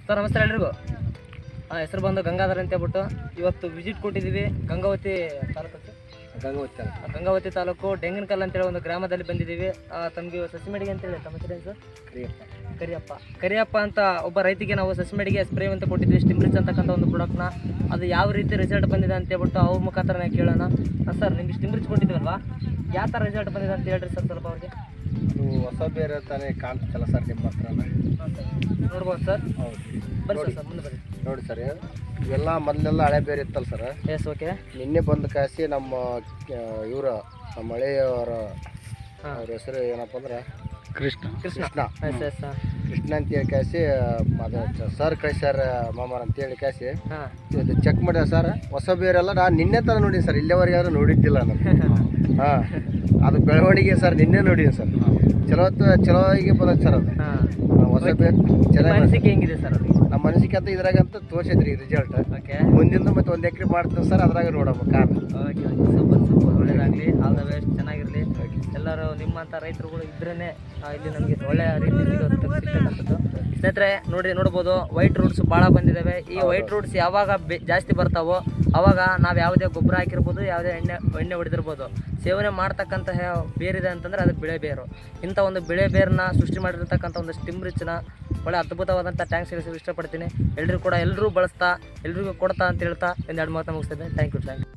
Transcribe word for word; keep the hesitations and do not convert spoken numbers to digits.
Sir ನಮಸ್ತೆ ಎಲ್ರಿಗೂ. ಹಾಂ, ಹೆಸರು ಬಂದು ಗಂಗಾಧರ್ ಅಂತ ಹೇಳ್ಬಿಟ್ಟು ಇವತ್ತು ವಿಸಿಟ್ ಕೊಟ್ಟಿದ್ದೀವಿ ಗಂಗಾವತಿ ತಾಲೂಕು ಗಂಗಾವತಿ ಗಂಗಾವತಿ ತಾಲೂಕು ಡೆಂಗನಕಲ್ ಅಂತೇಳಿ ಒಂದು ಗ್ರಾಮದಲ್ಲಿ ಬಂದಿದ್ದೀವಿ. ತಮಗೆ ಸಸಿಮೆಡಿಗೆ ಅಂತೇಳಿ ತಮ್ಮ ಹೆಸರು ಸರ್? ಕರಿಯಪ್ಪ ಕರಿಯಪ್ಪ ಕರಿಯಪ್ಪ ಅಂತ ಒಬ್ಬ ರೈತಿಗೆ ನಾವು ಸಸಿಮೆಡಿಗೆ ಸ್ಪ್ರೇ ಅಂತ ಕೊಟ್ಟಿದ್ವಿ, ಸ್ಟಿಮ್ರಿಚ್ ಅಂತಕ್ಕಂಥ ಒಂದು ಪ್ರಾಡಕ್ಟ್ನ. ಅದು ಯಾವ ರೀತಿ ರಿಸಲ್ಟ್ ಬಂದಿದೆ ಅಂತ ಹೇಳ್ಬಿಟ್ಟು ಅವ್ರ ಮುಖಾಂತರ ಕೇಳೋಣ. ಸರ್ ನಿಮ್ಗೆ ಸ್ಟಿಮ್ರಿಚ್ ಕೊಟ್ಟಿದ್ವಲ್ವಾ, ಯಾವ ಥರ ರಿಸಲ್ಟ್ ಬಂದಿದೆ ಅಂತ ಹೇಳ್ರಿ ಸರ್ ಸ್ವಲ್ಪ ಅವ್ರಿಗೆ. ಅದು ಹೊಸ ಬೇರೆ ತಾನೇ ಕಾಣ್ತಲ್ಲ ಸರ್ ನಿಮ್ಮ ಹತ್ರ? ನೋಡ್ಬೋದು ಸರ್. ಹೌದು, ಬನ್ನಿ ಸರ್ ಮುಂದೆ ಬನ್ನಿ. ನೋಡಿ ಸರ್, ಇವೆಲ್ಲ ಮೊದಲೆಲ್ಲ ಹಳೆ ಬೇರೆ ಇತ್ತಲ್ಲ ಸರ್. S, okay. ನಿನ್ನೆ ಬಂದು ಕಾಯಿಸಿ ನಮ್ಮ ಇವರು ನಮ್ಮ ಹಳೆಯವರ ಅವ್ರ ಹೆಸರು ಏನಪ್ಪ ಅಂದ್ರೆ ಕೃಷ್ಣ ಕೃಷ್ಣ ಎಸ್ ಎಸ್ ಕೃಷ್ಣ ಅಂತೇಳಿ ಕಾಯಿಸಿ ಅದು ಸರ್ ಕಳಿಸ್ಯಾರ ಮಾಮಾರ ಅಂತೇಳಿ ಕಾಯಿಸಿ ಹಾಂ ಇದು ಚೆಕ್ ಮಾಡ್ಯಾರ ಸರ್. ಹೊಸ ಬೇರೆಲ್ಲ ನಾನು ನಿನ್ನೆ ಥರ ನೋಡಿನಿ ಸರ್, ಇಲ್ಲಿವರೆಗೆ ಯಾರು ನೋಡಿದ್ದಿಲ್ಲ ನಾನು. ಹಾಂ, ಅದು ಬೆಳವಣಿಗೆ ಸರ್ ನಿನ್ನೆ ನೋಡಿದ್ದೀನಿ ಸರ್. ಚಲೋ ಚಲೋ ಆಗಿ ಬಂದೈತೆ ಸರ್ ಅದು. ಹಾಂ, ಹೊಸ ಬೇರೆ ಚೆನ್ನಾಗಿ ಅನಿಸಿಕೆ ಹೆಂಗಿದೆ ಸರ್ ಅವ್ರಿಗೆ? ನಮ್ಮ ಮನಸ್ಸಿಗೆ ಅಂತ ಇದ್ರಾಗಂತ ತೋರಿಸಿದ್ರಿ ರಿಸಲ್ಟ್. ಓಕೆ, ಮುಂದಿಂದ ಮತ್ತೆ ಒಂದು ಎಕರೆ ಮಾಡ್ತೀವಿ ಸರ್, ಅದ್ರಾಗ ನೋಡಮ್ಮ car. Okay okay, super super, ಒಳ್ಳೇದಾಗಲಿ, ಆಲ್ ದ ಬೆಸ್ಟ್, ಚೆನ್ನಾಗಿರಲಿ. ಎಲ್ಲರೂ ನಿಮ್ಮಂಥ ರೈತರುಗಳು ಇದ್ರೇ ಇಲ್ಲಿ ನಮಗೆ ಒಳ್ಳೆಯ ರೀತಿ ಸಿಗೋದು ಸಿಗ್ತಕ್ಕಂಥದ್ದು. ಸ್ನೇಹಿತರೆ ನೋಡಿ ನೋಡ್ಬೋದು, ವೈಟ್ ರೂಟ್ಸ್ ಭಾಳ ಬಂದಿದ್ದಾವೆ. ಈ ವೈಟ್ ರೂಟ್ಸ್ ಯಾವಾಗ ಬೆ ಜಾಸ್ತಿ ಬರ್ತಾವೋ ಆವಾಗ ನಾವು ಯಾವುದೇ ಗೊಬ್ಬರ ಹಾಕಿರ್ಬೋದು, ಯಾವುದೇ ಎಣ್ಣೆ ಎಣ್ಣೆ ಹೊಡೆದಿರ್ಬೋದು, ಸೇವನೆ ಮಾಡ್ತಕ್ಕಂತಹ ಬೇರಿದೆ ಅಂತಂದರೆ ಅದು ಬಿಳೆ ಬೇರು. ಇಂಥ ಒಂದು ಬಿಳೆ ಬೇರನ್ನ ಸೃಷ್ಟಿ ಮಾಡಿರ್ತಕ್ಕಂಥ ಒಂದು ಸ್ಟಿಮ್ರಿಚ್ನ ಒಳ್ಳೆ ಅದ್ಭುತವಾದಂಥ ಟ್ಯಾಂಕ್ಸ್ ಇಷ್ಟಪಡ್ತೀನಿ. ಎಲ್ಲರೂ ಕೂಡ ಎಲ್ಲರೂ ಬಳಸ್ತಾ ಎಲ್ರಿಗೂ ಕೊಡ್ತಾ ಅಂತ ಹೇಳ್ತಾ ಒಂದು ಎರಡು ಮಾತು ಮುಗಿಸ್ತಿದ್ದೆ. Thank you thank you